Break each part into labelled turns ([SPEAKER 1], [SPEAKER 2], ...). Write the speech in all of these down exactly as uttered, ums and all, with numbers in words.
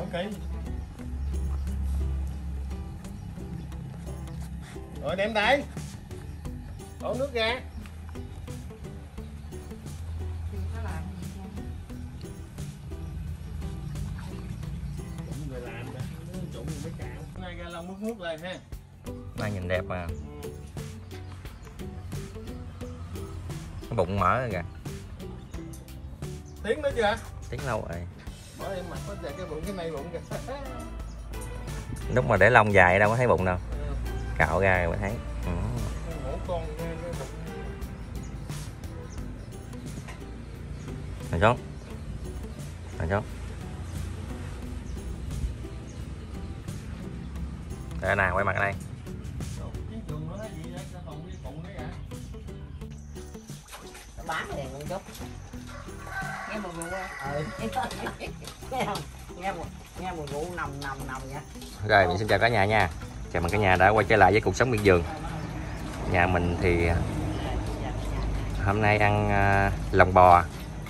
[SPEAKER 1] ký. Rồi đem đây. Đổ nước ra. Trụng người làm nè, trụng người mới cạo. Nay ra lông mướt mướt lên ha.
[SPEAKER 2] Nay nhìn đẹp mà. Cái bụng mở rồi kìa.
[SPEAKER 1] Tiếng nữa chưa?
[SPEAKER 2] Tiếng lâu rồi.
[SPEAKER 1] Bỏ em mặc cái cái bụng cái này bụng kìa.
[SPEAKER 2] Lúc mà để lông dài đâu có thấy bụng đâu.
[SPEAKER 1] Ừ.
[SPEAKER 2] Cạo ra rồi mới thấy. Ừ.
[SPEAKER 1] Ngủ con cái bụng.
[SPEAKER 2] Rồi xuống. Rồi xuống. Đây nè, quay mặt ở đây.
[SPEAKER 3] Bán đèn con chút. Nghe mùi rượu không? Ừ. Nghe không? Nghe mùi, nghe mùi rượu nồng nồng nồng vậy.
[SPEAKER 2] Rồi mình xin chào cả nhà nha. Chào mừng cả nhà đã quay trở lại với cuộc sống miệt vườn. Nhà mình thì hôm nay ăn uh, lòng bò.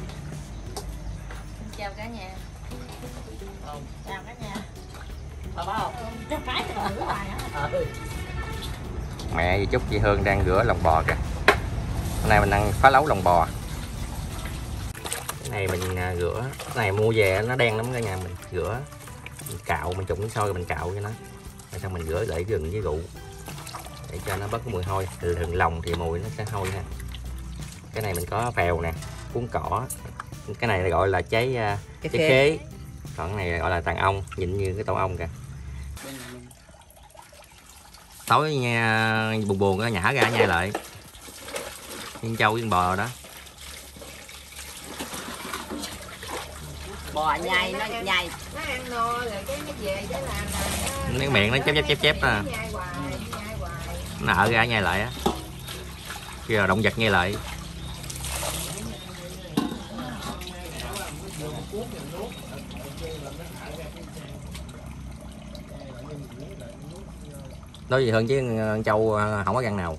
[SPEAKER 4] Chào cả nhà.
[SPEAKER 3] Chào cả nhà. Phải không?
[SPEAKER 4] Chắc phải thử hoài á.
[SPEAKER 3] Ừ.
[SPEAKER 2] Mẹ với Trúc chị Hương đang rửa lòng bò kìa. Hôm nay mình ăn phá lấu lòng bò. Cái này mình rửa, cái này mua về nó đen lắm cả nhà, mình rửa, mình cạo, mình trụng nước sôi rồi mình cạo cho nó. Rồi xong mình rửa lại gừng với rượu để cho nó bớt cái mùi hôi. Thường lòng thì mùi nó sẽ hôi ha. Cái này mình có phèo nè, cuốn cỏ. Cái này gọi là trái trái khế. khế. Còn cái này gọi là tàn ong, nhìn như cái tổ ong kìa. Tối nha, buồn buồn nó nhả ra nhai lại. Viên trâu viên bò đó.
[SPEAKER 3] Bò nhai nó nhai.
[SPEAKER 4] Nó ăn no rồi cái nó về cái là nó
[SPEAKER 2] Cái miệng nó chép chép chép chép nè.
[SPEAKER 4] nhai hoài, nhai hoài.
[SPEAKER 2] Nó ở ra nhai lại á. Khi là động vật nhai lại. Nói gì hơn chứ con trâu không có răng nào.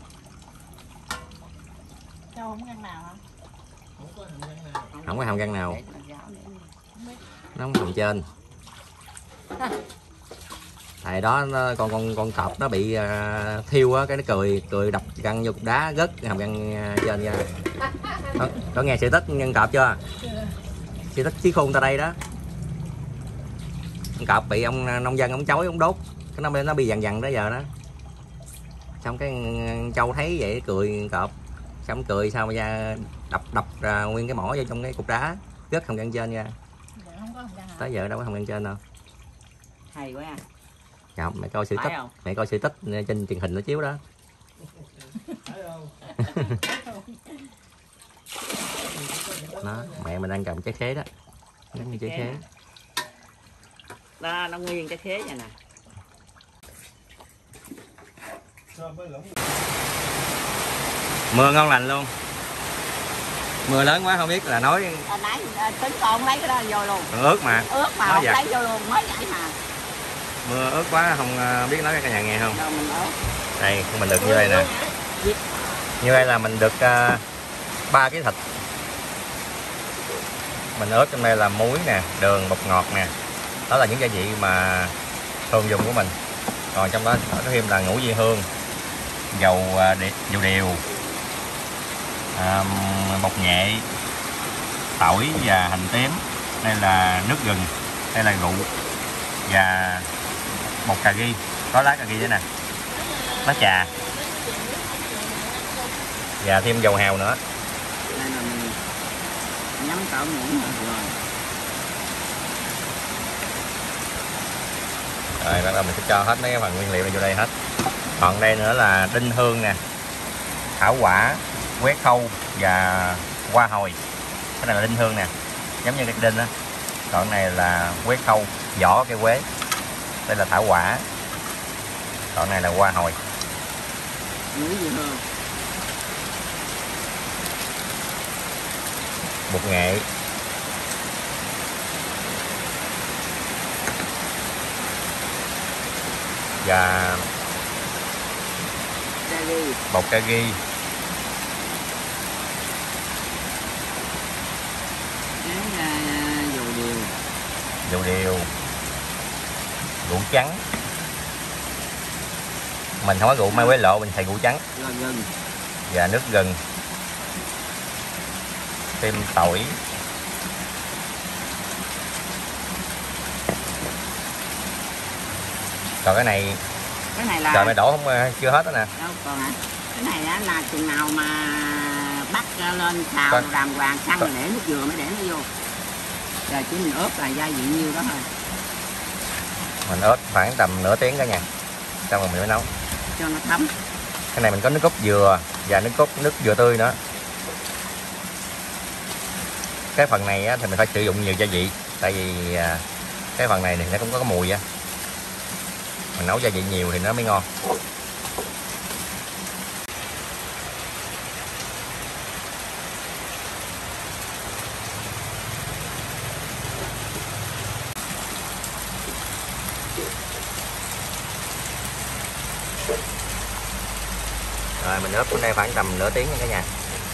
[SPEAKER 3] Trâu không có răng nào hả?
[SPEAKER 2] Không có hàm răng nào. Nó không hàm trên. Tại đó nó, con con con cọp nó bị uh, thiêu á, cái nó cười cười đập răng vô cục đá rớt hàm răng uh, trên ra. Có, có nghe sự tích nhân cọp chưa? Sự tích chí khôn ta đây đó. Con cọp bị ông nông dân ông chói ông đốt, cái nó nó bị dằn dằn đó giờ đó. Xong cái trâu thấy vậy cười cọp, xong cười sao mà ra đập đập ra nguyên cái mỏ vô trong cái cục đá rớt hàm răng trên ra. Tới giờ đâu có hàm răng trên đâu.
[SPEAKER 3] Hay quá.
[SPEAKER 2] Dạ, mẹ coi sự tích, mẹ coi sự tích trên truyền hình nó chiếu đó. Đó, mẹ mình đang cầm trái khế đó, giống như trái khế.
[SPEAKER 3] Đó, nó nguyên trái khế vậy nè.
[SPEAKER 2] Mưa ngon lành luôn. Mưa lớn quá không biết là nói.
[SPEAKER 3] À, nãy tính con lấy cái đó vô luôn.
[SPEAKER 2] Ướt mà.
[SPEAKER 3] Ướt mà không lấy vô luôn mới vậy mà.
[SPEAKER 2] Mưa ướt quá không biết nói cho cả nhà nghe không.
[SPEAKER 3] Rồi mình ướt.
[SPEAKER 2] Đây mình được như đây nè. Như đây là mình được ba uh, ký thịt. Mình ướp trong đây là muối nè, đường, bột ngọt nè. Đó là những gia vị mà thường dùng của mình. Còn trong đó có thêm là ngũ vị hương, dầu uh, dầu điều, uh, bột nghệ, tỏi và hành tím. Đây là nước gừng, đây là rượu và bột cà ri, có lá cà ri nữa nè, lá trà và thêm dầu hào nữa.
[SPEAKER 3] Đây là mình nhắm cỡ muỗng rồi.
[SPEAKER 2] Rồi bắt đầu mình sẽ cho hết mấy cái phần nguyên liệu này vô đây hết. Còn đây nữa là đinh hương nè, thảo quả, quế khâu và hoa hồi. Cái này là đinh hương nè, giống như cái đinh á. Còn này là quế khâu, vỏ cây quế. Đây là thảo quả. Còn này là hoa hồi.
[SPEAKER 3] Muối gì hơn?
[SPEAKER 2] Bột nghệ. Và
[SPEAKER 3] Cà ri.
[SPEAKER 2] bột cà ri.
[SPEAKER 3] Cái uh, dầu điều.
[SPEAKER 2] Dầu điều. rượu trắng. Mình không có rượu mai quế lộ, mình xài rượu trắng.
[SPEAKER 3] Gừng.
[SPEAKER 2] Và nước gừng. Thêm tỏi. Còn cái này
[SPEAKER 3] Cái này là
[SPEAKER 2] trời mày đổ không, chưa hết đó nè.
[SPEAKER 3] đâu còn hả? Cái này á là chừng nào mà bắt lên xào
[SPEAKER 2] Con.
[SPEAKER 3] đàng hoàng xăng
[SPEAKER 2] Con.
[SPEAKER 3] rồi để nước dừa mới để nó vô. Rồi chỉ mình ướp là gia vị nhiêu đó thôi.
[SPEAKER 2] Mình ướp khoảng tầm nửa tiếng cả nhà. Xong rồi mình mới nấu.
[SPEAKER 3] Cho nó thấm.
[SPEAKER 2] Cái này mình có nước cốt dừa và nước cốt nước dừa tươi nữa. Cái phần này á, thì mình phải sử dụng nhiều gia vị, tại vì à, cái phần này thì nó cũng có cái mùi á. Mình nấu gia vị nhiều thì nó mới ngon. Rồi mình ướp cái này khoảng tầm nửa tiếng nha cả nhà.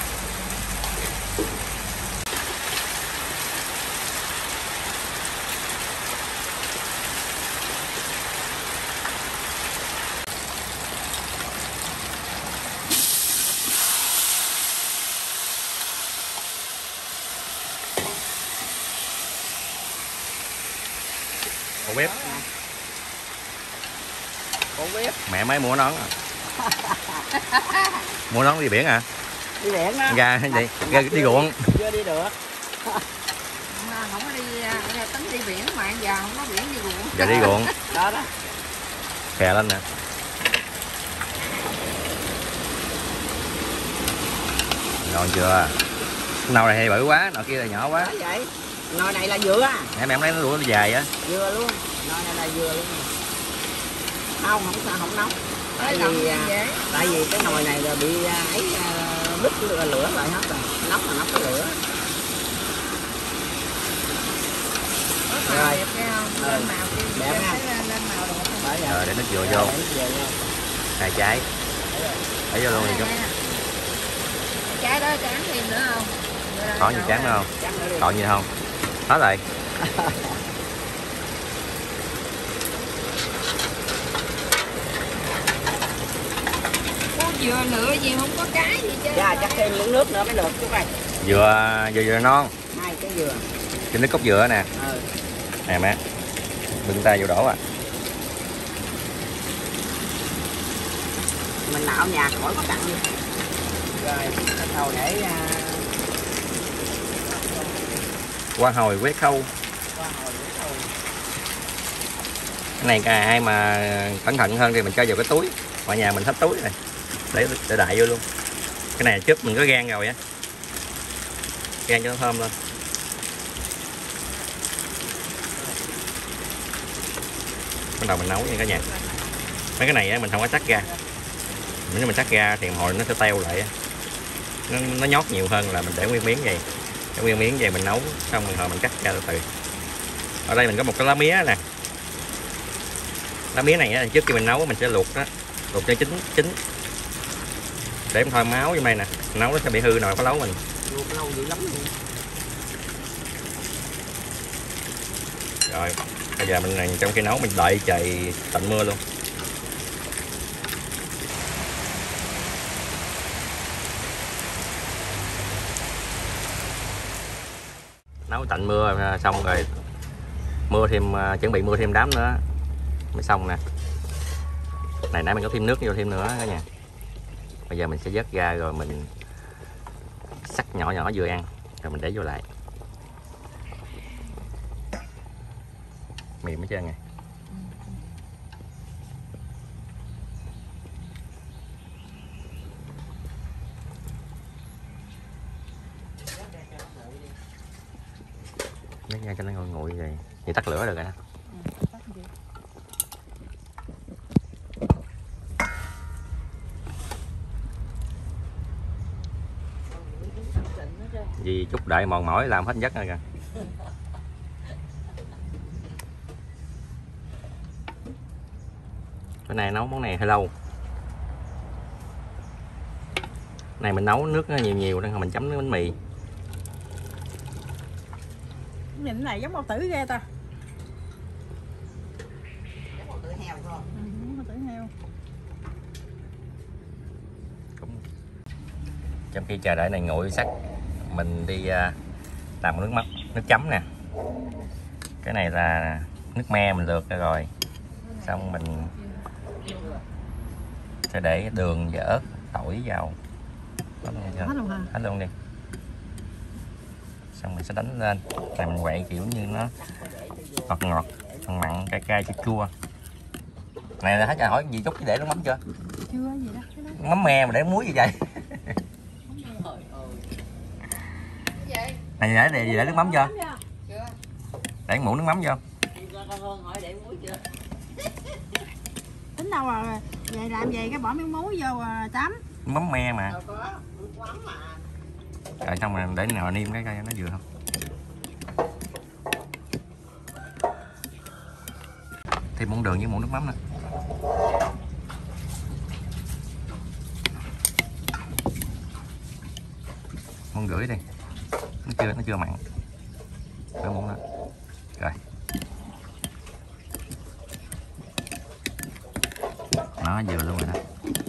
[SPEAKER 2] Ổ bếp.
[SPEAKER 3] Ổ bếp.
[SPEAKER 2] Mẹ mới mua nón à. Mua nón đi biển hả?
[SPEAKER 3] Đi biển đó.
[SPEAKER 2] Ra vậy, ra đi ruộng.
[SPEAKER 3] Chưa đi được.
[SPEAKER 4] Mà không có đi à, tính đi biển mà giờ không có biển đi ruộng.
[SPEAKER 2] Giờ đi ruộng.
[SPEAKER 3] Đó đó.
[SPEAKER 2] Khè lên nè. Ngon chưa? Nồi này hay bự quá, nồi kia là nhỏ quá.
[SPEAKER 3] Đó vậy. Nồi này là dừa.
[SPEAKER 2] Nãy mẹ em lấy nó lụa nó dài á.
[SPEAKER 3] Dừa luôn. Nồi này là dừa luôn. Không, không sao không nóng. Tại
[SPEAKER 4] Tại
[SPEAKER 3] vì à, tại vì cái nồi này là bị à, ấy đứt lửa, lửa lại hết rồi. Nóng là nóng cái lửa.
[SPEAKER 4] Rồi.
[SPEAKER 3] Rồi.
[SPEAKER 4] Đẹp ghê không?
[SPEAKER 3] Ừ.
[SPEAKER 4] Lên màu kia.
[SPEAKER 3] Đẹp ha.
[SPEAKER 4] Thấy lên, lên màu đẹp không?
[SPEAKER 3] Bởi vậy.
[SPEAKER 2] Rồi để nước dừa vô.
[SPEAKER 3] Để nước dừa vô.
[SPEAKER 2] Hai trái. Để vô luôn đi chút.
[SPEAKER 4] Trái đó tráng thêm nữa không?
[SPEAKER 2] Còn gì trắng nữa không?
[SPEAKER 3] Trắng nữa đi.
[SPEAKER 2] Còn gì không? Hết rồi.
[SPEAKER 4] Có dừa lựa gì không có cái gì chứ.
[SPEAKER 3] Dạ chắc thêm miếng nước nữa mới được chút này.
[SPEAKER 2] Dừa, dừa dừa non.
[SPEAKER 3] Hai cái dừa.
[SPEAKER 2] Trên nước cốt dừa nè.
[SPEAKER 3] Ừ.
[SPEAKER 2] Nè má. Bưng tay vô đổ à.
[SPEAKER 3] Mình nạo nhà khỏi có cặn gì. Rồi bắt đầu để uh,
[SPEAKER 2] Qua hồi quét khâu.
[SPEAKER 3] qua hồi để thôi.
[SPEAKER 2] Cái này cả ai mà cẩn thận hơn thì mình cho vào cái túi. Ở nhà mình hết túi rồi. Để để đại vô luôn. Cái này trước mình có gan rồi á. Gan cho nó thơm lên. Bắt đầu mình nấu nha cả nhà. Mấy cái này á, mình không có chắc ra. Nếu mình chắc ra thì hồi nó sẽ teo lại á. Nó, nó nhót nhiều hơn là mình để nguyên miếng vậy. Để nguyên miếng vậy mình nấu xong rồi hồi mình cắt ra từ từ. Ở đây mình có một cái lá mía nè. Lá mía này á, trước khi mình nấu mình sẽ luộc đó, luộc cho chín chín để thôi máu vô đây nè, nấu nó sẽ bị hư nồi phá lấu mình.
[SPEAKER 3] Luộc lâu dữ lắm luôn.
[SPEAKER 2] Rồi bây giờ mình trong khi nấu mình đợi trời tạnh mưa luôn. Nấu tạnh mưa xong rồi mưa thêm, chuẩn bị mưa thêm đám nữa mới xong nè. Này nãy mình có thêm nước vô thêm nữa cả nhà. Bây giờ mình sẽ vớt ra rồi mình sắc nhỏ nhỏ vừa ăn rồi mình để vô lại. Mềm hết trơn nè. Nhắc ra cho nó nguội nguội vậy. Vậy tắt lửa được rồi đó. Vì chút đợi mòn mỏi làm hết giấc rồi kìa. Cái này nấu món này hơi lâu. Này mình nấu nước nhiều nhiều nên mình chấm nước bánh mì.
[SPEAKER 5] Nhìn này giống bao tử ghê ta.
[SPEAKER 4] heo.
[SPEAKER 2] Trong khi chờ đợi này nguội sắc, mình đi uh, làm nước mắm, nước chấm nè. Cái này là nước me mình lượt ra rồi, xong mình sẽ để đường và ớt, tỏi vào. Hết luôn hả? Hết luôn đi. Xong mình sẽ đánh lên, này mình quậy kiểu như nó ngọt ngọt, mặn mặn, cay cay, chua chua. Này là hết giờ hỏi gì chút để nước mắm chưa?
[SPEAKER 4] Chưa gì đó.
[SPEAKER 2] Mắm me mà để muối gì vậy? Này để để, để nước mắm chưa? Để muỗng nước mắm vô.
[SPEAKER 4] Tính đâu rồi, về làm gì cái bỏ miếng muối vô chấm.
[SPEAKER 2] Mắm me mà. Rồi xong rồi để nào niêm cái coi nó vừa không. Thêm muỗng đường với muỗng nước mắm nữa. Muỗng rưỡi đi. Nó chưa nó chưa mặn. Cái muỗng đó. Rồi. Nó vừa luôn rồi đó.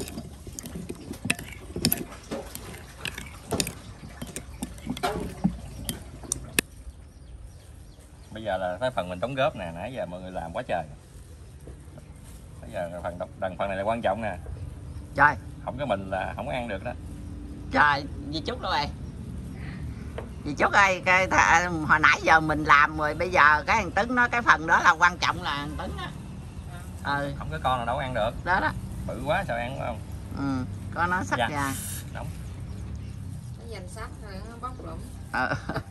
[SPEAKER 2] Bây giờ là cái phần mình đóng góp nè, nãy giờ mọi người làm quá trời. Bây giờ phần đằng phần này là quan trọng nè.
[SPEAKER 3] Trời.
[SPEAKER 2] Không có mình là không có ăn được đó.
[SPEAKER 3] Trời, dì Trúc đâu vậy? Dì Trúc ơi, cái thà, hồi nãy giờ mình làm rồi, bây giờ cái thằng Tấn nói cái phần đó là quan trọng là thằng Tấn á. Ừ.
[SPEAKER 2] Không có con nào đâu ăn được.
[SPEAKER 3] Đó đó.
[SPEAKER 2] Bự quá sao ăn không?
[SPEAKER 3] Ừ, có nó sắc
[SPEAKER 2] dạ.
[SPEAKER 3] ra.
[SPEAKER 2] Đúng.
[SPEAKER 4] Nó dành sắc rồi nó bóc lụm.
[SPEAKER 3] Ờ.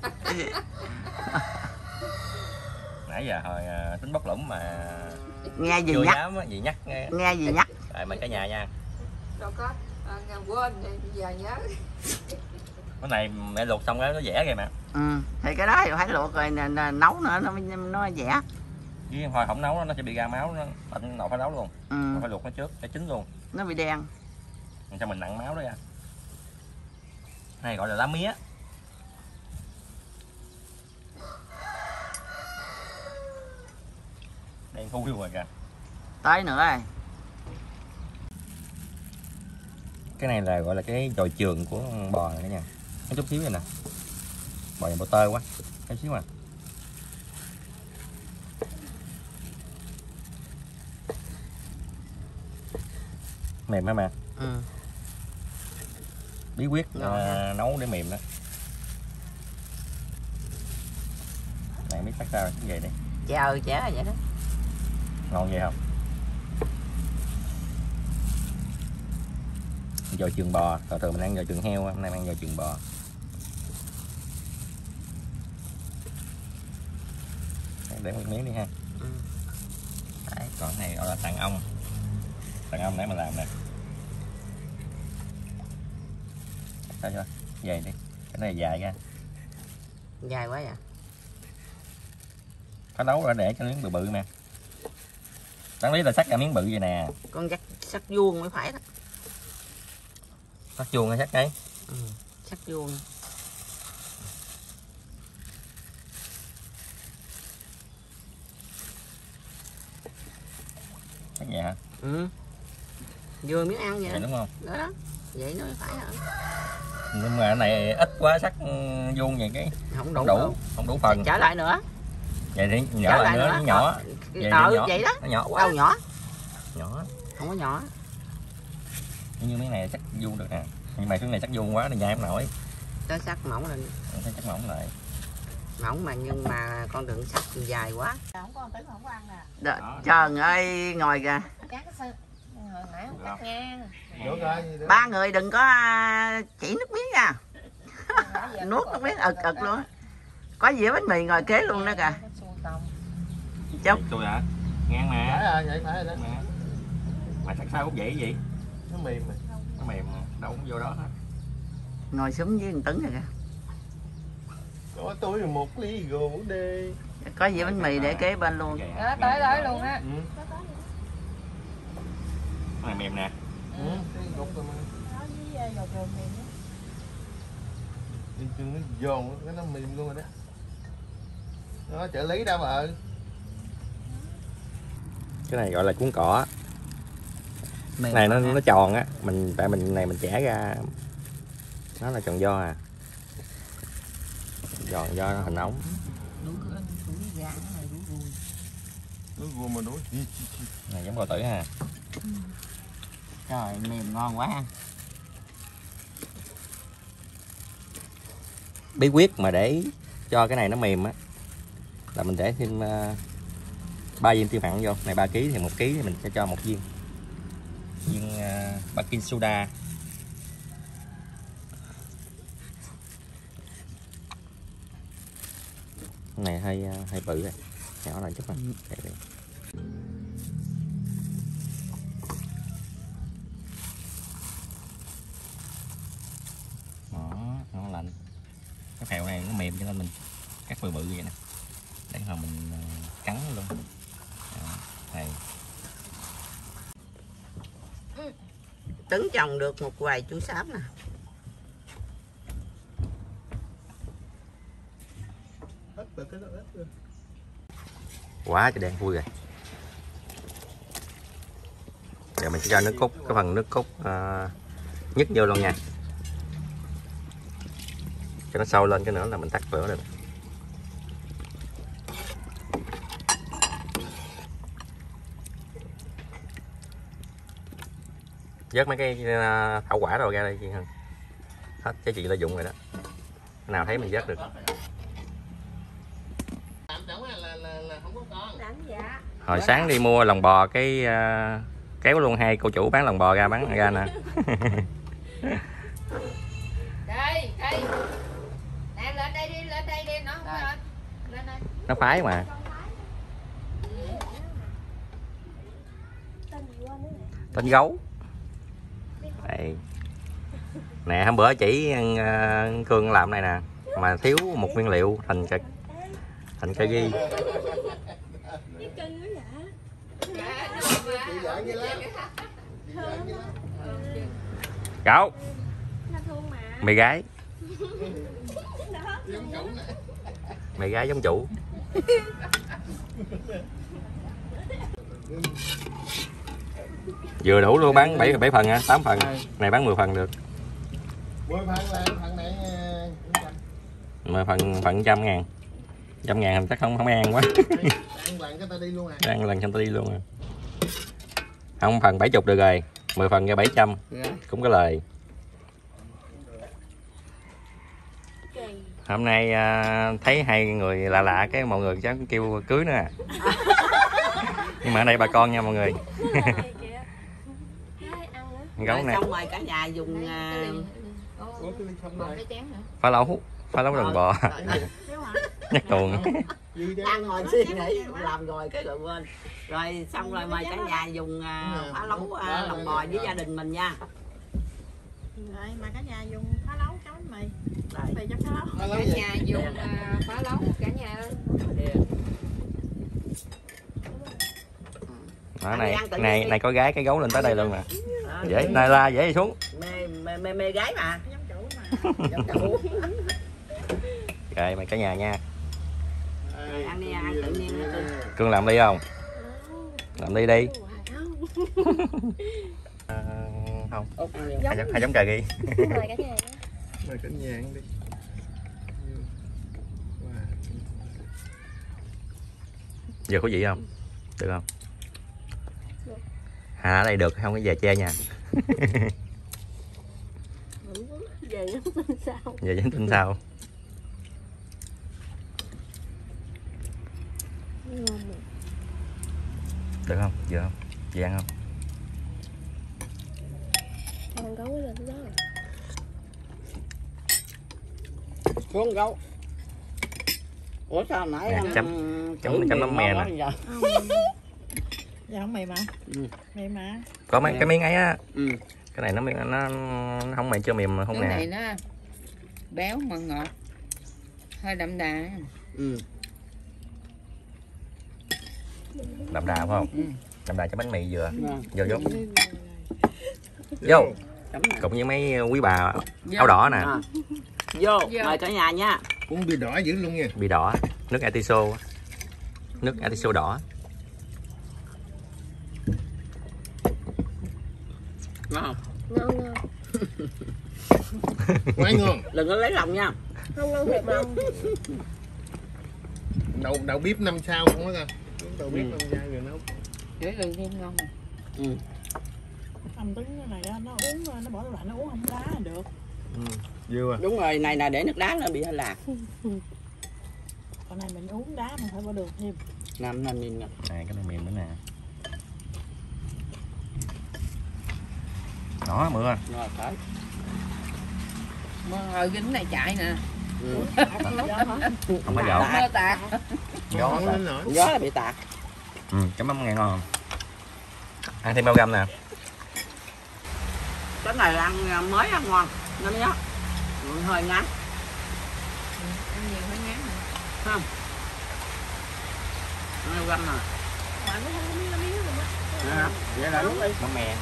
[SPEAKER 2] Nãy giờ hồi tính bóc lũng mà
[SPEAKER 3] Nghe gì
[SPEAKER 2] chưa
[SPEAKER 3] nhắc.
[SPEAKER 2] dám gì nhắc nghe.
[SPEAKER 3] Nghe gì nhắc.
[SPEAKER 2] Tại mình cả nhà nha.
[SPEAKER 4] Đâu có, à, quên bây giờ nhớ.
[SPEAKER 2] Cái này mẹ luộc xong đó nó dẻ kìa mẹ.
[SPEAKER 3] Ừ, thì cái đó thì phải luộc rồi nấu nữa nó nó dẻ.
[SPEAKER 2] Chứ hồi không nấu nó sẽ bị ra máu, nó anh nội phải nấu luôn.
[SPEAKER 3] Ừ.
[SPEAKER 2] Nó phải luộc nó trước để chín luôn.
[SPEAKER 3] Nó bị đen.
[SPEAKER 2] Sao mình nặng máu đó ra. Này gọi là lá mía. Đen thui rồi kìa.
[SPEAKER 3] Tới nữa rồi.
[SPEAKER 2] Cái này là gọi là cái dồi trường của bò này nha. Có chút xíu này nè. Bò này bò tơ quá. Chút xíu à. Mềm hả mẹ?
[SPEAKER 3] Ừ.
[SPEAKER 2] Bí quyết à, nấu để mềm đó. Này biết phát sao như vậy đi.
[SPEAKER 3] Chờ chả vậy đó.
[SPEAKER 2] Ngon vậy không? Dồi trường bò, thường thường mình ăn dồi trường heo, hôm nay ăn dồi trường bò. Để một miếng đi ha.
[SPEAKER 3] Ừ.
[SPEAKER 2] Đấy, còn cái này gọi là tàn ong. Tàn ong nãy mà làm nè. Sao chưa? Dài đi. Cái này dài ra.
[SPEAKER 3] Dài quá vậy.
[SPEAKER 2] Có nấu ra để cho miếng bự bự nè. Đáng lý là sắc ra miếng bự vậy nè.
[SPEAKER 3] Con chắc sắc vuông mới phải đó.
[SPEAKER 2] Sắc vuông hay sắc ấy?
[SPEAKER 3] Ừ, sắc vuông.
[SPEAKER 2] Sắc vậy hả?
[SPEAKER 3] Ừ. Vừa miếng ăn vậy.
[SPEAKER 2] Vậy đúng không?
[SPEAKER 3] Đó đó. Vậy nó mới phải hả?
[SPEAKER 2] Nhưng mà cái này ít quá, sắc vuông vậy cái
[SPEAKER 3] Không đủ.
[SPEAKER 2] Không đủ, không đủ phần.
[SPEAKER 3] Trở lại nữa.
[SPEAKER 2] Vậy thì nhỏ
[SPEAKER 3] Trở
[SPEAKER 2] lại nữa, nó nhỏ.
[SPEAKER 3] Vậy,
[SPEAKER 2] Vậy,
[SPEAKER 3] ờ,
[SPEAKER 2] nhỏ.
[SPEAKER 3] vậy đó.
[SPEAKER 2] Nó nhỏ quá.
[SPEAKER 3] Đâu nhỏ.
[SPEAKER 2] Nhỏ.
[SPEAKER 3] Không có nhỏ.
[SPEAKER 2] Như mấy này chắc vuông được nè. Nhưng mà cái này chắc vuông quá nên nhai không nổi.
[SPEAKER 3] Đó sắc mỏng lên.
[SPEAKER 2] Nó chắc mỏng lại.
[SPEAKER 3] Mỏng mà nhưng mà con đừng sắc dài quá.
[SPEAKER 4] Không có Tấn không có ăn nè.
[SPEAKER 3] Đó, trời ơi ngồi kìa.
[SPEAKER 4] Cắt cái sơ. Hồi nãy không cắt nha.
[SPEAKER 3] Ba người đừng có chỉ nước miếng nha. Nuốt nước miếng ực ực luôn. Có dĩa bánh mì ngồi kế luôn đó kìa. Chúc.
[SPEAKER 2] Tôi hả? Ngang mà.
[SPEAKER 1] Phải rồi, vậy phải rồi đó.
[SPEAKER 2] Mà, mà chắc sao cũng vậy vậy?
[SPEAKER 1] Nó mềm mà.
[SPEAKER 2] Nó mềm mà, đâu cũng vô đó hết.
[SPEAKER 3] Ngồi xuống với thằng Tấn rồi kìa.
[SPEAKER 1] Có tôi một ly rượu đi.
[SPEAKER 3] Có dĩa bánh mì để kế bên luôn.
[SPEAKER 4] Đó, tới tới luôn á.
[SPEAKER 1] Ừ.
[SPEAKER 2] Cái này mềm nè.
[SPEAKER 1] Ừ, cái gục rồi mà.
[SPEAKER 4] Nó với dầu trường mềm á.
[SPEAKER 1] Đi chừng nó giòn, cái nó mềm luôn rồi đó. Nó trợ lý đâu vợ.
[SPEAKER 2] Cái này gọi là cuốn cỏ.
[SPEAKER 3] Mềm
[SPEAKER 2] này nó
[SPEAKER 3] ha.
[SPEAKER 2] nó tròn á, mình tại mình này mình chẻ ra nó là tròn do à, tròn do nó hình ống.
[SPEAKER 1] Nước gua mà đối
[SPEAKER 2] Này giống bò tử ha.
[SPEAKER 3] Trời mềm ngon quá ha.
[SPEAKER 2] Bí quyết mà để cho cái này nó mềm á là mình để thêm ba uh, viên tiêu mặn vô. Này ba ký thì một ký thì mình sẽ cho một viên viên uh, baking soda. Cái này hơi uh, hơi bự rồi, nhỏ lại chút thôi. Đây, đây. Đó, nó lạnh. Cái phèo này nó mềm cho nên mình cắt bự bự vậy nè, để mà mình cắn luôn. Đó, này.
[SPEAKER 3] Trứng trồng được một vài chú sáp nè.
[SPEAKER 2] Quá trời đen vui rồi. Giờ mình sẽ cho nước cốt, cái phần nước cốt uh, nhứt vô luôn nha, cho nó sâu lên cái nữa là mình tắt lửa được. Vớt mấy cái uh, thảo quả rồi ra đây chị Hân. Hết cái chị lợi dụng rồi đó. Cái nào thấy mình vớt được. Hồi sáng đi mua lòng bò cái uh, kéo luôn hai cô chủ bán lòng bò ra bán ra nè.
[SPEAKER 4] Đây, đây. Nè lên đây đi, lên đây đi, nó không lên. Lên đây.
[SPEAKER 2] Nó phái mà. Tên gấu. Đây. Nè hôm bữa chỉ uh, Cương làm này nè, mà thiếu một nguyên liệu thành cà thành cà ri. Cậu mày gái mày gái giống chủ. Vừa đủ luôn, bán bảy bảy phần hả? tám phần. Này bán mười phần được.
[SPEAKER 1] mười phần là phần này
[SPEAKER 2] mười phần phần trăm ngàn. Trăm ngàn chắc không không ăn quá.
[SPEAKER 1] ăn lần cái ta đi luôn à.
[SPEAKER 2] Ăn lần xong ta đi luôn à. Không phần bảy chục được rồi, mười phần ra bảy trăm cũng có lời. Hôm nay à, thấy hai người lạ lạ cái mọi người chắc kêu cưới nữa à. Nhưng mà ở đây bà con nha mọi người. Gấu nè.
[SPEAKER 3] Xong rồi cả nhà dùng
[SPEAKER 2] Phá lấu, phá lấu đồng bò. Nhắc tuồng.
[SPEAKER 3] ăn ngồi suy nghĩ làm rồi cái rồi quên. Rồi xong rồi mời cả nhà dùng uh, phá lấu uh, lòng bò với gia đình mình nha.
[SPEAKER 5] Rồi mà cả nhà dùng phá lấu chấm bánh mì. Mì chấm phá lấu.
[SPEAKER 4] Cả nhà dùng uh, phá lấu cả nhà ơi.
[SPEAKER 2] Đó, này này này có gái cái gấu lên tới đây luôn nè. Dễ này la dễ đi xuống.
[SPEAKER 3] Mê mê mê, mê gái mà.
[SPEAKER 5] Giống chủ mà.
[SPEAKER 3] Giống chủ.
[SPEAKER 2] Rồi mày cả nhà nha.
[SPEAKER 3] Rồi, ăn đi ăn tự nhiên nữa.
[SPEAKER 2] Cương làm đi không? Làm đi đi. À, không. Hai giống hai giống cà ri.
[SPEAKER 5] Mời cả nhà nha.
[SPEAKER 1] Mời cả nhà ăn đi.
[SPEAKER 2] Giờ có vị không? Được không? À ở đây được không, cái về che nha.
[SPEAKER 5] Về nhắn tin sao?
[SPEAKER 2] Về nhắn tin sao? Được không? Vừa không? Chị ăn không?
[SPEAKER 5] Con gấu lên đó.
[SPEAKER 3] Xuống gấu. Ủa sao nãy
[SPEAKER 2] Nè,
[SPEAKER 3] ăn
[SPEAKER 2] chấm chấm chấm nấm me nè.
[SPEAKER 5] Dạ không mềm mà.
[SPEAKER 3] Ừ.
[SPEAKER 5] Mềm mà.
[SPEAKER 2] Có mấy cái miếng ấy á.
[SPEAKER 3] Ừ.
[SPEAKER 2] Cái này nó nó, nó không mềm chưa mềm không
[SPEAKER 4] Cái
[SPEAKER 2] nè.
[SPEAKER 4] này nó béo mà ngọt. Hơi đậm đà.
[SPEAKER 3] Ừ.
[SPEAKER 2] Đậm đà phải không?
[SPEAKER 4] Ừ.
[SPEAKER 2] Đậm đà cho bánh mì vừa.
[SPEAKER 3] Ngon.
[SPEAKER 2] Vô vô. Vô.
[SPEAKER 3] Chấm này.
[SPEAKER 2] Cùng với mấy quý bà áo đỏ nè.
[SPEAKER 3] À. Vô,
[SPEAKER 4] Vô.
[SPEAKER 3] mời cả nhà nha.
[SPEAKER 1] Cũng bị đỏ dữ luôn nha.
[SPEAKER 2] Bị đỏ. Nước atiso. Nước atiso đỏ.
[SPEAKER 3] Ngon.
[SPEAKER 5] Ngon ngon.
[SPEAKER 1] Quá ngon.
[SPEAKER 3] Đừng có lấy lòng nha.
[SPEAKER 5] Không ngon thiệt mà.
[SPEAKER 1] Đậu đậu bếp năm sao không có ra. Đậu bếp năm sao rồi nấu.
[SPEAKER 4] Chửi lừng thêm ngon.
[SPEAKER 3] Ừ.
[SPEAKER 5] Ông Tuấn cái này đó, nó uống nó bỏ tủ lạnh nó uống không đá là được.
[SPEAKER 1] Ừ. Dưa à.
[SPEAKER 3] Đúng rồi, này là để nước đá nó bị hơi lạc.
[SPEAKER 5] Còn này mình uống đá mình phải bỏ đường thêm.
[SPEAKER 3] Năm năm nhìn nè.
[SPEAKER 2] Này cái này mềm nữa nè. Đó mưa.
[SPEAKER 3] Rồi phải.
[SPEAKER 4] Mưa hơi kính này chạy nè.
[SPEAKER 3] Ừ.
[SPEAKER 2] Không phải dạo.
[SPEAKER 4] Mưa tạt.
[SPEAKER 2] Gió
[SPEAKER 1] Không
[SPEAKER 2] tạt.
[SPEAKER 1] lên nổi.
[SPEAKER 3] Gió là bị tạt.
[SPEAKER 2] Ừ, chấm mắm nghe ngon. Ăn thêm bao găm nè.
[SPEAKER 3] Cái này ăn mới ăn ngon. Nó nhớ. Hơi ngán.
[SPEAKER 4] Ăn nhiều hơi ngán nè.
[SPEAKER 3] Không? Nó găm nè.
[SPEAKER 5] Mà nó không có miếng miếng rồi đó.
[SPEAKER 3] À, vậy là lúc đi.
[SPEAKER 2] Mắm me.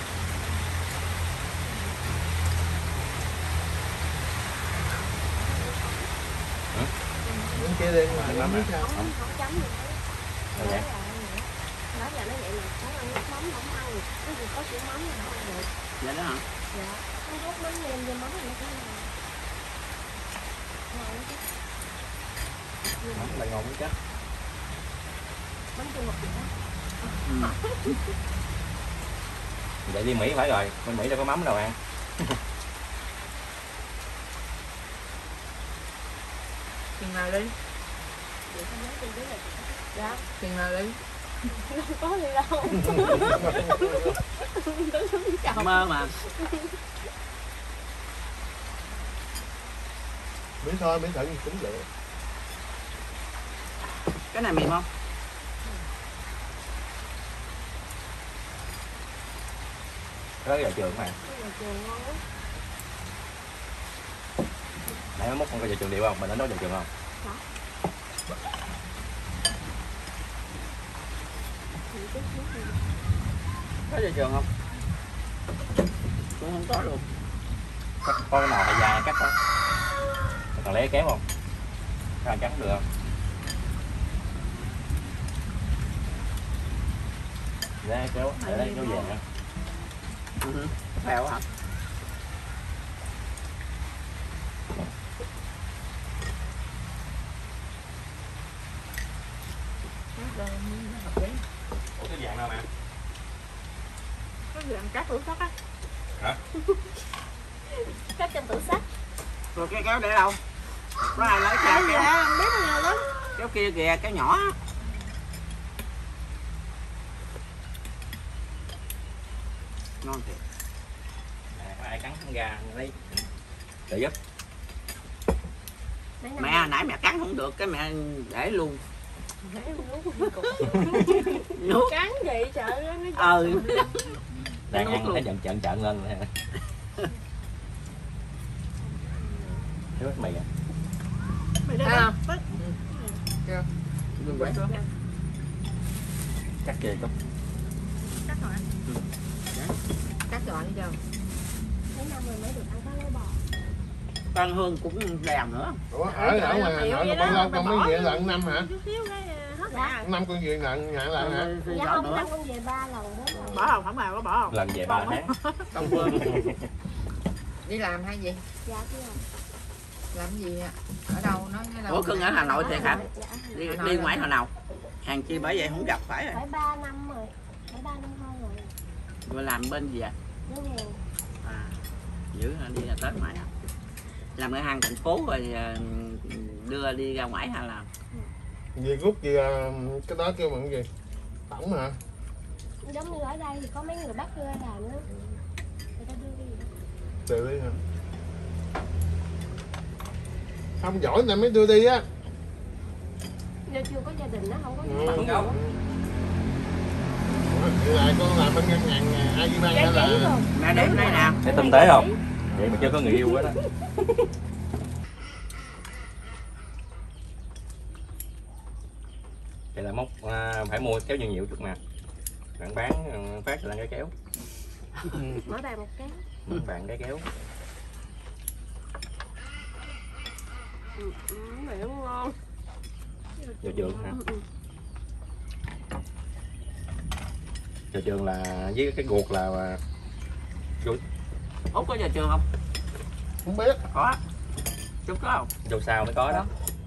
[SPEAKER 1] Những kia đi mà
[SPEAKER 2] Mắm
[SPEAKER 1] biết
[SPEAKER 2] à?
[SPEAKER 1] sao.
[SPEAKER 5] Không không chấm được.
[SPEAKER 2] Rồi vậy.
[SPEAKER 5] Đó giờ nó vậy mà không ăn nước mắm không ăn được. Cái gì có chữ mắm thì không ăn được.
[SPEAKER 3] Vậy đó hả?
[SPEAKER 5] Dạ. Nó rút mắm nêm vô mắm thì nó cũng ngon. Ngon chứ.
[SPEAKER 2] Mắm là ngon chứ.
[SPEAKER 5] Mắm chua ngọt gì đó.
[SPEAKER 3] Ừ.
[SPEAKER 2] Vậy đi Mỹ phải rồi, bên Mỹ đâu có mắm đâu ăn.
[SPEAKER 4] Chừng nào đi?
[SPEAKER 5] Vậy sao nói trên dưới này chị có- Dạ.
[SPEAKER 4] Chừng nào đi?
[SPEAKER 5] Có gì đâu. Chồng.
[SPEAKER 3] Mơ mà.
[SPEAKER 1] Miếng thôi, miếng thử cũng được.
[SPEAKER 3] Cái này mềm không?
[SPEAKER 2] Đó là trường mà.
[SPEAKER 5] Cái trường ngon lắm.
[SPEAKER 2] Nãy mới múc con coi giờ trường điệu không? Mình đã nói giờ trường không?
[SPEAKER 3] Có giờ trường không? Cũng không có luôn.
[SPEAKER 2] Có, có cái nào hay dài cắt không? Còn lấy kéo không? Sao cắt được không? Để kéo, để lấy kéo về nữa.
[SPEAKER 3] Ừ. Phèo hả?
[SPEAKER 2] Ủa cái dạng nào mà?
[SPEAKER 5] Cái gì ăn cắt tủ sắt á.
[SPEAKER 2] Hả?
[SPEAKER 5] Cắt trong tủ sắt.
[SPEAKER 3] Rồi cái kéo để đâu? Có ai lấy
[SPEAKER 5] Cái
[SPEAKER 3] kéo
[SPEAKER 5] gì
[SPEAKER 3] kéo?
[SPEAKER 5] đó, không biết nào lắm.
[SPEAKER 3] Kéo kia kìa, kéo nhỏ á. Ngon thiệt.
[SPEAKER 2] À, có ai cắn con gà lấy để giúp.
[SPEAKER 5] Mấy năm
[SPEAKER 3] Mẹ hồi nãy mẹ cắn không được cái mẹ để luôn.
[SPEAKER 5] Để em nuốt cục.
[SPEAKER 3] Nuốt.
[SPEAKER 5] Cắn vậy trời ơi, nó
[SPEAKER 3] Ừ.
[SPEAKER 2] Đang
[SPEAKER 3] Nuốt
[SPEAKER 2] ăn
[SPEAKER 3] luôn.
[SPEAKER 2] thấy trận trận trận lên. Thiếu mì à?
[SPEAKER 5] mày đây
[SPEAKER 4] Thấy không?
[SPEAKER 5] Tức.
[SPEAKER 3] Đừng quậy.
[SPEAKER 2] Cắt kia có.
[SPEAKER 5] Cắt rồi.
[SPEAKER 4] Cắt gọn đi cho.
[SPEAKER 5] Mấy năm rồi mới được ăn cá lấu bò.
[SPEAKER 3] Con Hương cũng đèm nữa.
[SPEAKER 1] Ủa, ở ở ngoài Hà Nội là bao lâu con mới về lận năm hả?
[SPEAKER 5] Chút xíu cái hết
[SPEAKER 1] Dạ. Năm con về lận nhận lại hả?
[SPEAKER 3] Thì
[SPEAKER 5] Dạ
[SPEAKER 3] giỏi
[SPEAKER 5] không,
[SPEAKER 3] nữa.
[SPEAKER 5] năm con về ba lần hết rồi.
[SPEAKER 3] Bỏ không? Không nào có bỏ không?
[SPEAKER 2] Lần về ba tháng.
[SPEAKER 3] Con Hương.
[SPEAKER 4] Đi làm hay gì?
[SPEAKER 5] Dạ chứ không.
[SPEAKER 4] Làm gì ạ? Ở đâu? Nói cái đâu?
[SPEAKER 3] Ủa Cưng ở Hà Nội thiệt hả?
[SPEAKER 5] Dạ.
[SPEAKER 3] Đi,
[SPEAKER 4] Hà Nội
[SPEAKER 3] đi
[SPEAKER 4] là-
[SPEAKER 3] ngoài hồi nào? Hàng chi bởi vậy không gặp phải rồi.
[SPEAKER 5] Phải ba năm rồi. Phải ba năm hơn rồi.
[SPEAKER 3] Rồi làm bên gì ạ?
[SPEAKER 5] Ngân hàng.
[SPEAKER 3] À, giữ hả? Đi ra tới ngoài hả? Làm ở hàng thành phố rồi à, đưa đi ra ngoài hay là?
[SPEAKER 1] Gì rút gì à, cái đó kêu bằng gì? Tổng hả?
[SPEAKER 5] Giống như ở đây thì có mấy người bắt đưa làm nữa. Người ta đưa đi.
[SPEAKER 1] Từ đi hả? Không giỏi nên mới đưa đi á.
[SPEAKER 5] Nếu chưa có gia đình nó không có
[SPEAKER 1] Ừ.
[SPEAKER 5] gia đình.
[SPEAKER 2] Không.
[SPEAKER 1] Ủa, vậy là con làm bên ngân hàng Agribank hay
[SPEAKER 5] Trái
[SPEAKER 1] là
[SPEAKER 5] rồi.
[SPEAKER 3] Mẹ điểm đây nè.
[SPEAKER 2] Thấy tinh tế không? Vậy mà chưa có người yêu hết á. Vậy là móc à, phải mua kéo nhiều nhiều chút mà. Bạn bán à, phát là cái kéo.
[SPEAKER 5] Mở bàn một cái.
[SPEAKER 2] Ừ, bạn cái kéo.
[SPEAKER 5] Ừ, ừ, này nó ngon.
[SPEAKER 2] Giờ trường hả?
[SPEAKER 5] Ừ, ừ.
[SPEAKER 2] Giờ trường là với cái guộc là
[SPEAKER 3] Út có giờ trường không?
[SPEAKER 1] Không biết.
[SPEAKER 3] Có. Chút có không?
[SPEAKER 2] Dù sao mới có đó.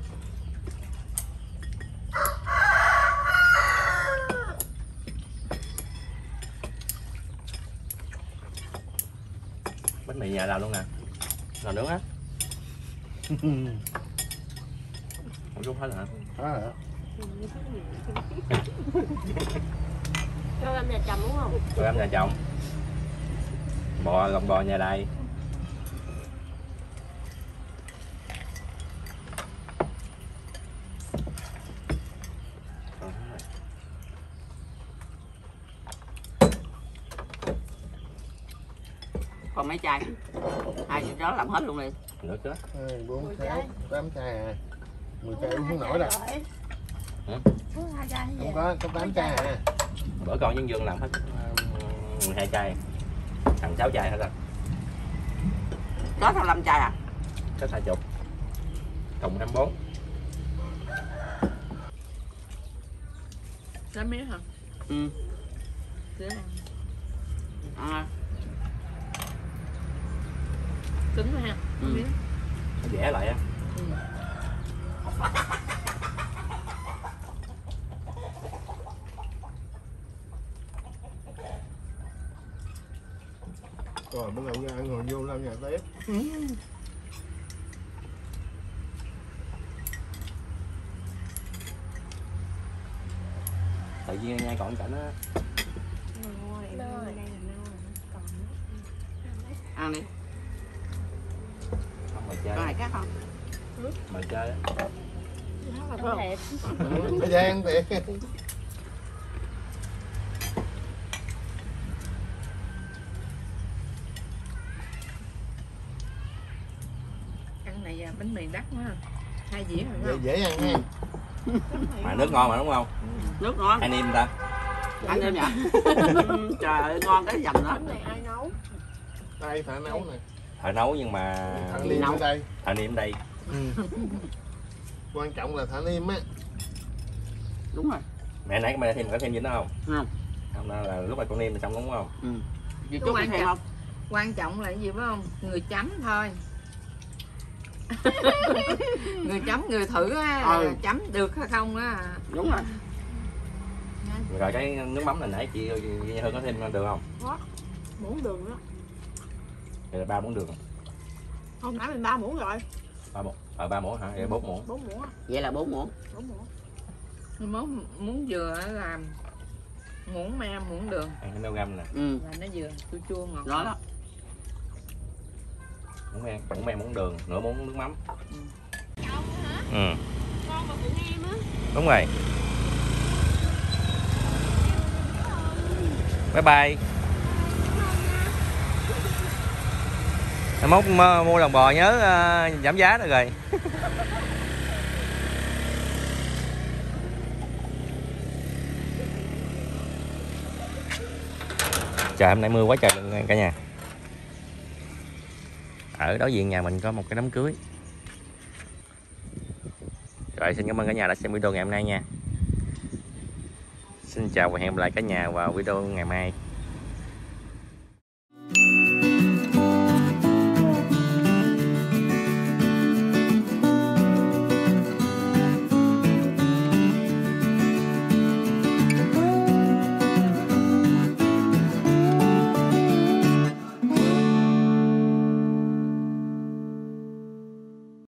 [SPEAKER 2] Bánh mì nhà làm luôn nè. Làm nướng á. Không chút hết hả?
[SPEAKER 1] Đó hả?
[SPEAKER 5] Cho em nhà chồng đúng không?
[SPEAKER 2] Tụi em nhà chồng. Bò lòng bò nhà đây.
[SPEAKER 3] Còn mấy chai? Hai chai đó làm hết luôn đi.
[SPEAKER 2] Nữa chứ.
[SPEAKER 1] Hai, bốn, sáu, tám chai à. mười chai uống không nổi đâu.
[SPEAKER 5] Uống hai chai
[SPEAKER 1] Không có, có tám chai à.
[SPEAKER 2] Bữa con với Dương làm hết mười hai chai. Thằng sáu chai hết rồi.
[SPEAKER 3] Có thằng năm chai à?
[SPEAKER 2] Có hai chục. Cộng hai mươi bốn.
[SPEAKER 5] Lá miếng hả?
[SPEAKER 3] Ừ.
[SPEAKER 5] Dễ ăn.
[SPEAKER 3] À.
[SPEAKER 5] Cứng rồi ha.
[SPEAKER 3] Ừ.
[SPEAKER 5] Miếng.
[SPEAKER 2] Vẽ lại á.
[SPEAKER 1] Rồi bữa nào ra ăn rồi vô làm nhà tiếp.
[SPEAKER 2] Tự nhiên nha còn cảnh á.
[SPEAKER 3] Ăn đi.
[SPEAKER 2] Không mà
[SPEAKER 3] Có
[SPEAKER 2] chơi.
[SPEAKER 3] này khác không?
[SPEAKER 2] Mà chơi á.
[SPEAKER 5] Không hẹp.
[SPEAKER 1] Thời gian thiệt.
[SPEAKER 5] Ăn này bánh mì đắt quá. Hai dĩa rồi
[SPEAKER 1] Dễ,
[SPEAKER 5] không?
[SPEAKER 1] dễ ăn ha.
[SPEAKER 2] Mà nước ngon mà đúng không?
[SPEAKER 3] Nước ngon.
[SPEAKER 2] Anh em ta.
[SPEAKER 3] Anh em vậy? Trời ơi ngon cái dầm đó.
[SPEAKER 5] Bánh này ai nấu?
[SPEAKER 1] Đây phải nấu nè.
[SPEAKER 2] Thợ nấu nhưng mà
[SPEAKER 1] Thằng Liêm ở đây.
[SPEAKER 2] thợ niệm đây.
[SPEAKER 1] Ừ. Quan trọng là thả niêm á.
[SPEAKER 3] Đúng rồi.
[SPEAKER 2] Mẹ nãy mẹ thêm có thêm gì nữa không?
[SPEAKER 3] Không.
[SPEAKER 2] Không đó là lúc mà con niêm xong đúng không?
[SPEAKER 3] Ừ. Gì
[SPEAKER 5] Có
[SPEAKER 3] chút
[SPEAKER 5] quan
[SPEAKER 3] thêm
[SPEAKER 5] trọng.
[SPEAKER 3] không?
[SPEAKER 5] Quan trọng là cái gì phải không? Người chấm thôi. Người chấm người thử á,
[SPEAKER 3] Ừ.
[SPEAKER 5] chấm được hay không á.
[SPEAKER 3] Đúng rồi.
[SPEAKER 2] Rồi cái nước mắm này nãy chị Duy Hương có thêm được không?
[SPEAKER 5] Muỗng đường đó.
[SPEAKER 2] Thì là ba muỗng đường.
[SPEAKER 5] Hôm nãy mình ba muỗng rồi.
[SPEAKER 2] Ba muỗng. Ờ ba muỗng hả? Vậy bốn muỗng.
[SPEAKER 5] Bốn muỗng á.
[SPEAKER 3] Vậy là bốn muỗng.
[SPEAKER 5] Bốn muỗng. Nhưng muốn muốn vừa á là muỗng me muỗng đường
[SPEAKER 2] hai mươi gram nè.
[SPEAKER 3] Ừ.
[SPEAKER 5] là nó vừa chua chua ngọt.
[SPEAKER 3] Đó đó.
[SPEAKER 2] Muỗng men, muỗng men, muỗng đường, nửa muỗng nước mắm.
[SPEAKER 5] Ừ.
[SPEAKER 2] Ừ.
[SPEAKER 5] Con mà cũng em á.
[SPEAKER 2] Đúng rồi. Bye bye. Mai mốt mua lòng bò nhớ uh, giảm giá rồi rồi. Trời hôm nay mưa quá trời luôn cả nhà. Ở đối diện nhà mình có một cái đám cưới. Rồi xin cảm ơn cả nhà đã xem video ngày hôm nay nha. Xin chào và hẹn gặp lại cả nhà vào video ngày mai.